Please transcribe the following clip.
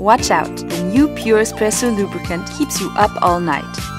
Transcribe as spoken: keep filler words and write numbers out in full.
Watch out, the new Pure Espresso lubricant keeps you up all night.